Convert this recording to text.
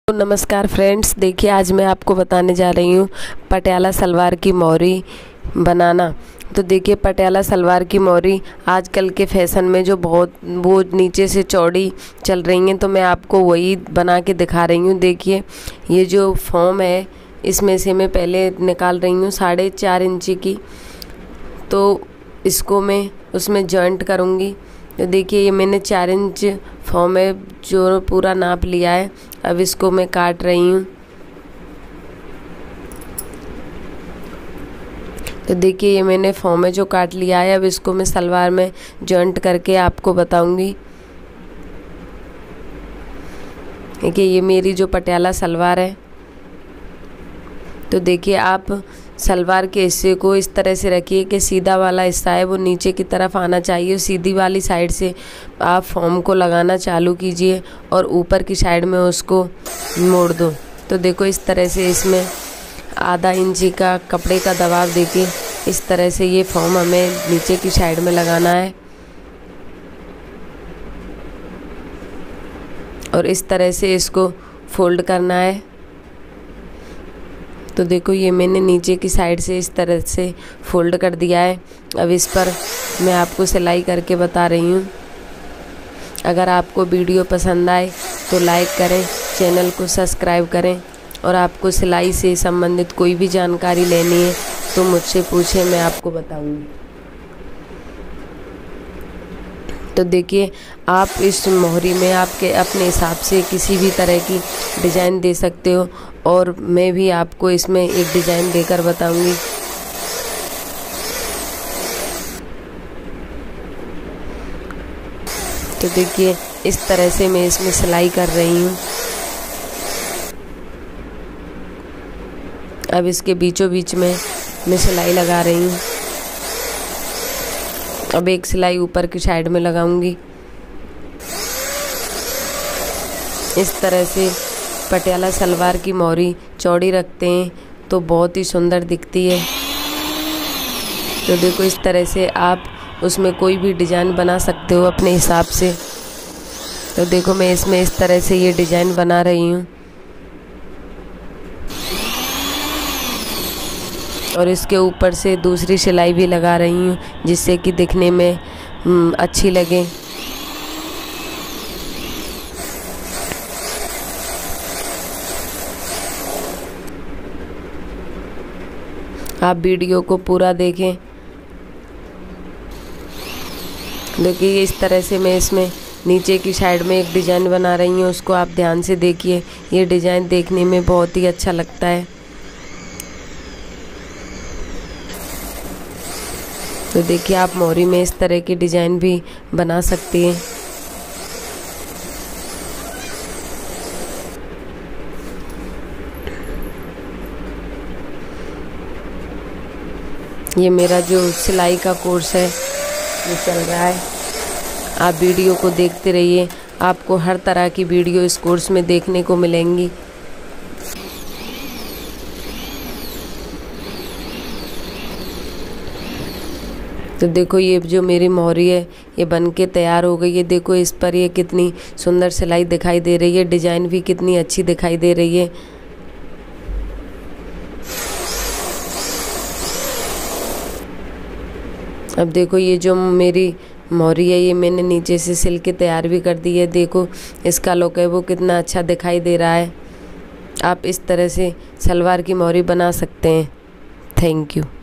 नमस्कार फ्रेंड्स, देखिए आज मैं आपको बताने जा रही हूँ पटियाला सलवार की मोरी बनाना। तो देखिए पटियाला सलवार की मोरी आजकल के फैशन में जो बहुत वो नीचे से चौड़ी चल रही हैं, तो मैं आपको वही बना के दिखा रही हूँ। देखिए ये जो फॉर्म है इसमें से मैं पहले निकाल रही हूँ 4.5 इंची की, तो इसको मैं उसमें जॉइंट करूँगी। तो देखिए ये मैंने 4 इंच फॉर्म है जो पूरा नाप लिया है। अब इसको मैं काट रही हूँ। तो देखिए ये मैंने फॉर्म है जो काट लिया है। अब इसको मैं सलवार में जॉइंट करके आपको बताऊंगी। देखिए ये मेरी जो पटियाला सलवार है। तो देखिए आप सलवार के हिस्से को इस तरह से रखिए कि सीधा वाला हिस्सा है वो नीचे की तरफ आना चाहिए। सीधी वाली साइड से आप फॉर्म को लगाना चालू कीजिए और ऊपर की साइड में उसको मोड़ दो। तो देखो इस तरह से इसमें आधा इंची का कपड़े का दबाव देके इस तरह से ये फॉर्म हमें नीचे की साइड में लगाना है और इस तरह से इसको फोल्ड करना है। तो देखो ये मैंने नीचे की साइड से इस तरह से फोल्ड कर दिया है। अब इस पर मैं आपको सिलाई करके बता रही हूँ। अगर आपको वीडियो पसंद आए तो लाइक करें, चैनल को सब्सक्राइब करें और आपको सिलाई से संबंधित कोई भी जानकारी लेनी है तो मुझसे पूछें, मैं आपको बताऊँगी। तो देखिए आप इस मोहरी में आपके अपने हिसाब से किसी भी तरह की डिज़ाइन दे सकते हो और मैं भी आपको इसमें एक डिज़ाइन देकर बताऊंगी। तो देखिए इस तरह से मैं इसमें सिलाई कर रही हूँ। अब इसके बीचों बीच में मैं सिलाई लगा रही हूँ। अब एक सिलाई ऊपर की साइड में लगाऊंगी। इस तरह से पटियाला सलवार की मोरी चौड़ी रखते हैं तो बहुत ही सुंदर दिखती है। तो देखो इस तरह से आप उसमें कोई भी डिज़ाइन बना सकते हो अपने हिसाब से। तो देखो मैं इसमें इस तरह से ये डिज़ाइन बना रही हूँ और इसके ऊपर से दूसरी सिलाई भी लगा रही हूँ जिससे कि दिखने में अच्छी लगे। आप वीडियो को पूरा देखें। देखिए इस तरह से मैं इसमें नीचे की साइड में एक डिज़ाइन बना रही हूँ, उसको आप ध्यान से देखिए। ये डिज़ाइन देखने में बहुत ही अच्छा लगता है। तो देखिए आप मोरी में इस तरह की डिज़ाइन भी बना सकती हैं। ये मेरा जो सिलाई का कोर्स है ये चल रहा है। आप वीडियो को देखते रहिए, आपको हर तरह की वीडियो इस कोर्स में देखने को मिलेंगी। तो देखो ये जो मेरी मोहरी है ये बन के तैयार हो गई है। देखो इस पर ये कितनी सुंदर सिलाई दिखाई दे रही है, डिज़ाइन भी कितनी अच्छी दिखाई दे रही है। अब देखो ये जो मेरी मोहरी है ये मैंने नीचे से सिल के तैयार भी कर दी है। देखो इसका लुक है वो कितना अच्छा दिखाई दे रहा है। आप इस तरह से सलवार की मोहरी बना सकते हैं। Thank you.